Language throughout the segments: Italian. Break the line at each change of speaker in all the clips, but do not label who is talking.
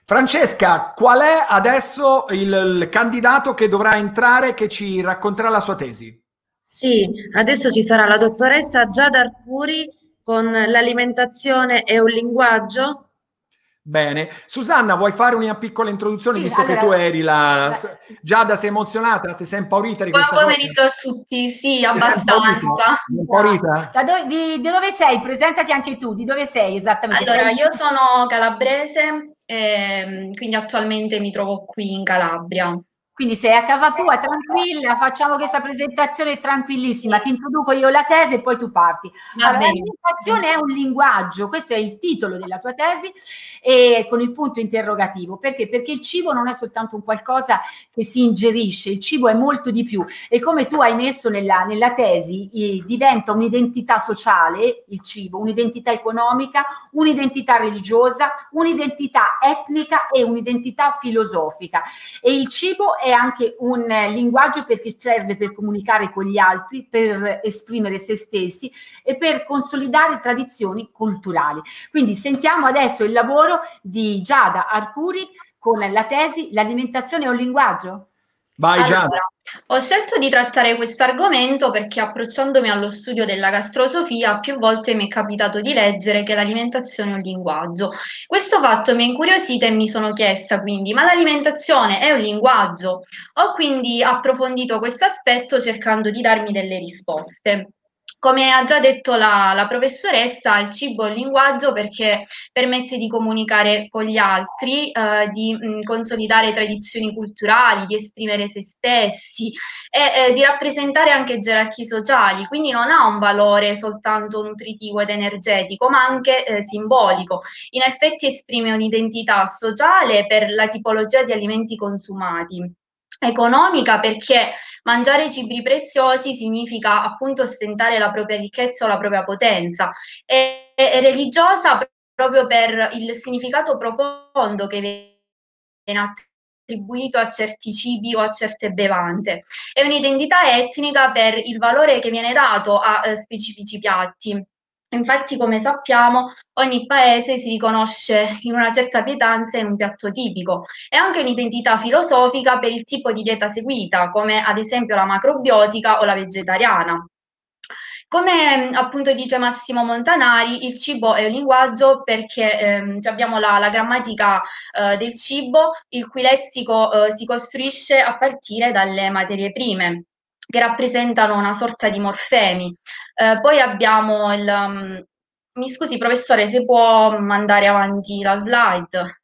Francesca, qual è adesso il candidato che dovrà entrare che ci racconterà la sua tesi?
Sì, adesso ci sarà la dottoressa Giada Arcuri con l'alimentazione e un linguaggio.
Bene. Susanna, vuoi fare una piccola introduzione,
Sì,
visto che tu
allora,
eri la...
beh,
Giada, sei emozionata? Ti sei impaurita di
Buon
questa cosa?
pomeriggio a tutti, sì,
Ti sei impaurita?
abbastanza.
Sei
bravo.
impaurita?
Di dove sei? Presentati anche tu, di dove sei esattamente?
Allora, io sono calabrese, quindi attualmente mi trovo qui in Calabria.
Quindi sei a casa tua, tranquilla, facciamo questa presentazione tranquillissima, ti introduco io la tesi e poi tu parti.
Va
Allora,
bene.
l'alimentazione è un linguaggio, questo è il titolo della tua tesi, e con il punto interrogativo. Perché? Perché il cibo non è soltanto un qualcosa che si ingerisce, il cibo è molto di più. E come tu hai messo nella tesi, diventa un'identità sociale, il cibo, un'identità economica, un'identità religiosa, un'identità etnica e un'identità filosofica. E il cibo è anche un linguaggio perché serve per comunicare con gli altri, per esprimere se stessi e per consolidare tradizioni culturali. Quindi sentiamo adesso il lavoro di Giada Arcuri con la tesi L'alimentazione è un linguaggio?
Vai, Giada.
Allora, ho scelto di trattare questo argomento perché approcciandomi allo studio della gastrosofia più volte mi è capitato di leggere che l'alimentazione è un linguaggio. Questo fatto mi ha incuriosita e mi sono chiesta quindi, ma l'alimentazione è un linguaggio? Ho quindi approfondito questo aspetto cercando di darmi delle risposte. Come ha già detto la professoressa, il cibo è un linguaggio perché permette di comunicare con gli altri, di consolidare tradizioni culturali, di esprimere se stessi e di rappresentare anche gerarchie sociali, quindi non ha un valore soltanto nutritivo ed energetico, ma anche simbolico. In effetti esprime un'identità sociale per la tipologia di alimenti consumati. Economica perché mangiare cibi preziosi significa appunto ostentare la propria ricchezza o la propria potenza e religiosa proprio per il significato profondo che viene attribuito a certi cibi o a certe bevande. È un'identità etnica per il valore che viene dato a specifici piatti. Infatti, come sappiamo, ogni paese si riconosce in una certa pietanza in un piatto tipico. È anche un'identità filosofica per il tipo di dieta seguita, come ad esempio la macrobiotica o la vegetariana. Come appunto dice Massimo Montanari, il cibo è un linguaggio perché abbiamo la grammatica del cibo, il cui lessico si costruisce a partire dalle materie prime, che rappresentano una sorta di morfemi. Poi abbiamo mi scusi, professore, se può mandare avanti la slide.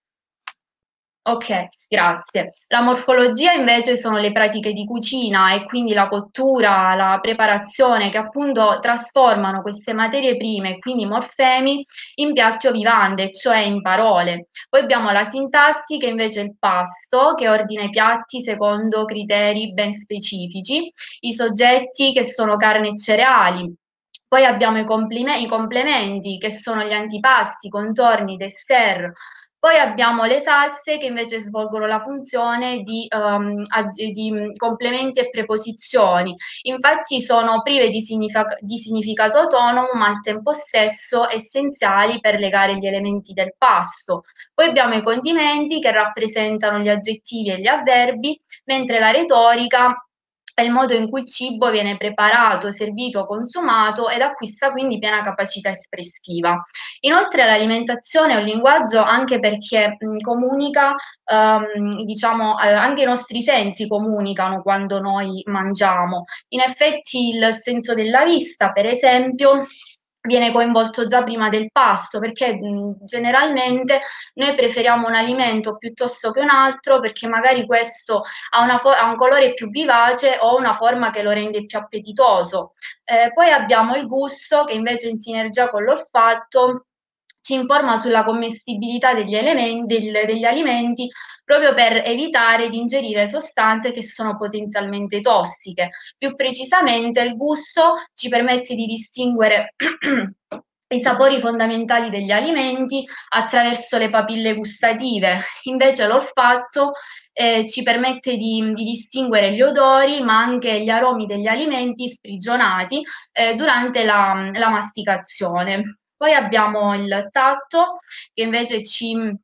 Ok, grazie. La morfologia invece sono le pratiche di cucina e quindi la cottura, la preparazione che appunto trasformano queste materie prime, quindi morfemi, in piatti o vivande, cioè in parole. Poi abbiamo la sintassi che invece è il pasto, che ordina i piatti secondo criteri ben specifici, i soggetti che sono carne e cereali. Poi abbiamo i complementi che sono gli antipasti, contorni, dessert. Poi abbiamo le salse che invece svolgono la funzione di complementi e preposizioni. Infatti sono prive di significato autonomo, ma al tempo stesso essenziali per legare gli elementi del pasto. Poi abbiamo i condimenti che rappresentano gli aggettivi e gli avverbi, mentre la retorica è il modo in cui il cibo viene preparato, servito, consumato ed acquista quindi piena capacità espressiva. Inoltre l'alimentazione è un linguaggio anche perché comunica, diciamo, anche i nostri sensi comunicano quando noi mangiamo. In effetti il senso della vista, per esempio, viene coinvolto già prima del pasto, perché generalmente noi preferiamo un alimento piuttosto che un altro, perché magari questo ha un colore più vivace o una forma che lo rende più appetitoso. Poi abbiamo il gusto che invece in sinergia con l'olfatto ci informa sulla commestibilità degli alimenti proprio per evitare di ingerire sostanze che sono potenzialmente tossiche. Più precisamente, il gusto ci permette di distinguere i sapori fondamentali degli alimenti attraverso le papille gustative, invece l'olfatto ci permette di distinguere gli odori, ma anche gli aromi degli alimenti sprigionati durante la masticazione. Poi abbiamo il tatto che invece ci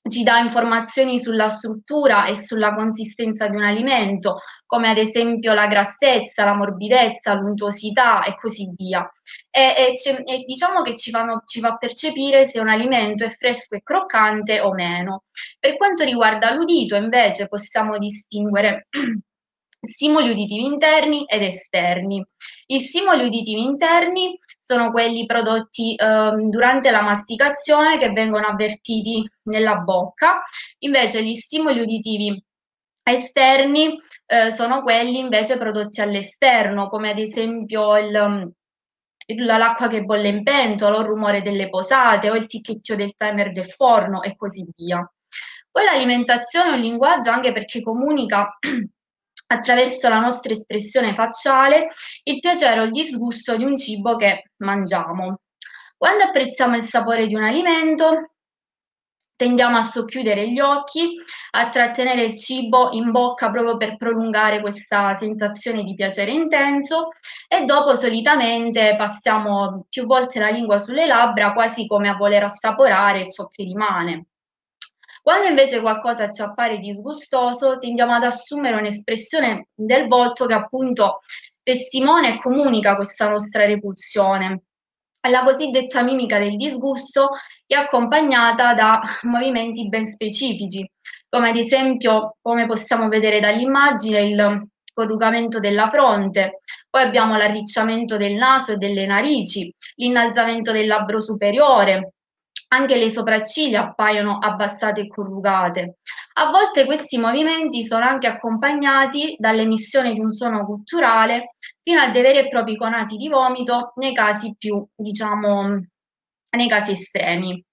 ci dà informazioni sulla struttura e sulla consistenza di un alimento, come ad esempio la grassezza, la morbidezza, l'untuosità e così via. E diciamo che ci fa percepire se un alimento è fresco e croccante o meno. Per quanto riguarda l'udito, invece, possiamo distinguere stimoli uditivi interni ed esterni. Gli stimoli uditivi interni sono quelli prodotti durante la masticazione, che vengono avvertiti nella bocca, invece gli stimoli uditivi esterni sono quelli invece prodotti all'esterno, come ad esempio l'acqua che bolle in pentola, o il rumore delle posate, o il ticchettio del timer del forno e così via. Poi l'alimentazione è un linguaggio anche perché comunica attraverso la nostra espressione facciale il piacere o il disgusto di un cibo che mangiamo. Quando apprezziamo il sapore di un alimento, tendiamo a socchiudere gli occhi, a trattenere il cibo in bocca proprio per prolungare questa sensazione di piacere intenso, e dopo solitamente passiamo più volte la lingua sulle labbra, quasi come a voler assaporare ciò che rimane. Quando invece qualcosa ci appare disgustoso, tendiamo ad assumere un'espressione del volto che appunto testimonia e comunica questa nostra repulsione. È la cosiddetta mimica del disgusto, che è accompagnata da movimenti ben specifici, come ad esempio, come possiamo vedere dall'immagine, il corrugamento della fronte, poi abbiamo l'arricciamento del naso e delle narici, l'innalzamento del labbro superiore. Anche le sopracciglia appaiono abbassate e corrugate. A volte questi movimenti sono anche accompagnati dall'emissione di un suono gutturale, fino a dei veri e propri conati di vomito nei casi più, diciamo, nei casi estremi.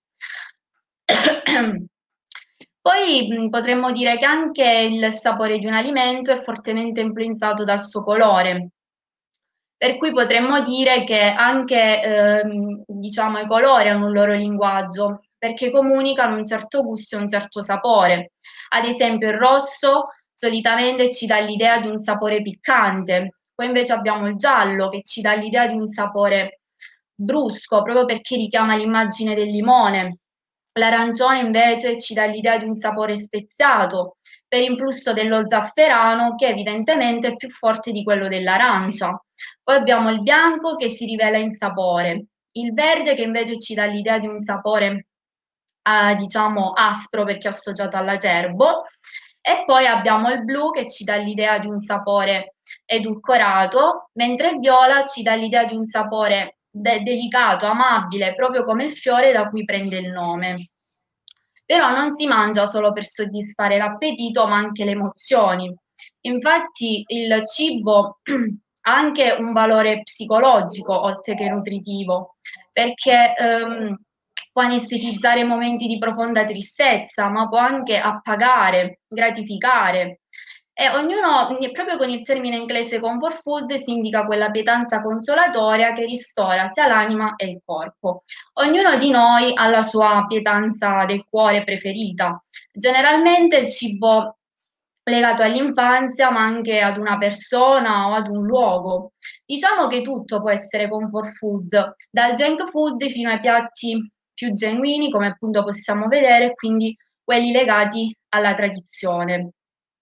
Poi potremmo dire che anche il sapore di un alimento è fortemente influenzato dal suo colore. Per cui potremmo dire che anche diciamo, i colori hanno un loro linguaggio, perché comunicano un certo gusto e un certo sapore. Ad esempio il rosso solitamente ci dà l'idea di un sapore piccante, poi invece abbiamo il giallo che ci dà l'idea di un sapore brusco, proprio perché richiama l'immagine del limone. L'arancione invece ci dà l'idea di un sapore speziato, per influsso dello zafferano, che evidentemente è più forte di quello dell'arancia. Poi abbiamo il bianco che si rivela in sapore, il verde che invece ci dà l'idea di un sapore diciamo aspro perché associato all'acerbo, e poi abbiamo il blu che ci dà l'idea di un sapore edulcorato, mentre il viola ci dà l'idea di un sapore delicato, amabile, proprio come il fiore da cui prende il nome. Però non si mangia solo per soddisfare l'appetito, ma anche le emozioni. Infatti il cibo ha anche un valore psicologico, oltre che nutritivo, perché può anestetizzare momenti di profonda tristezza, ma può anche appagare, gratificare. E ognuno, proprio con il termine inglese comfort food, si indica quella pietanza consolatoria che ristora sia l'anima e il corpo. Ognuno di noi ha la sua pietanza del cuore preferita. Generalmente il cibo legato all'infanzia, ma anche ad una persona o ad un luogo. Diciamo che tutto può essere comfort food, dal junk food fino ai piatti più genuini, come appunto possiamo vedere, quindi quelli legati alla tradizione.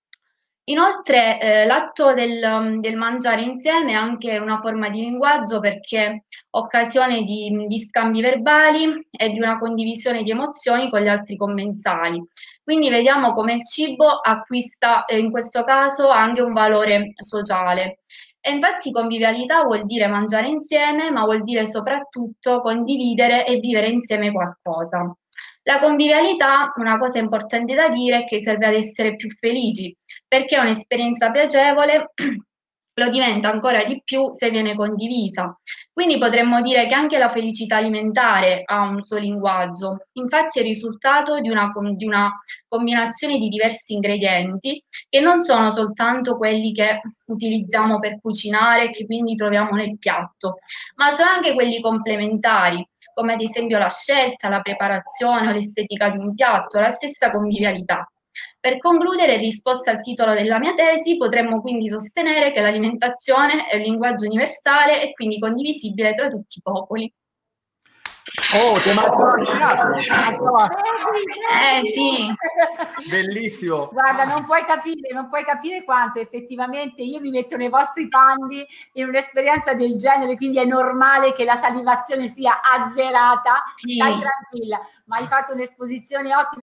Inoltre l'atto del mangiare insieme è anche una forma di linguaggio, perché occasione di scambi verbali e di una condivisione di emozioni con gli altri commensali. Quindi vediamo come il cibo acquista in questo caso anche un valore sociale. E infatti convivialità vuol dire mangiare insieme, ma vuol dire soprattutto condividere e vivere insieme qualcosa. La convivialità, una cosa importante da dire, è che serve ad essere più felici, perché è un'esperienza piacevole, lo diventa ancora di più se viene condivisa. Quindi potremmo dire che anche la felicità alimentare ha un suo linguaggio. Infatti è il risultato di una combinazione di diversi ingredienti, che non sono soltanto quelli che utilizziamo per cucinare e che quindi troviamo nel piatto, ma sono anche quelli complementari, come ad esempio la scelta, la preparazione o l'estetica di un piatto, la stessa convivialità. Per concludere, in risposta al titolo della mia tesi, potremmo quindi sostenere che l'alimentazione è un linguaggio universale e quindi condivisibile tra tutti i popoli.
Oh, ti mancava il teatro.
Sì.
Bellissimo.
Guarda, non puoi capire quanto effettivamente io mi metto nei vostri panni in un'esperienza del genere, quindi è normale che la salivazione sia azzerata,
Sì.
stai tranquilla, ma hai fatto un'esposizione ottima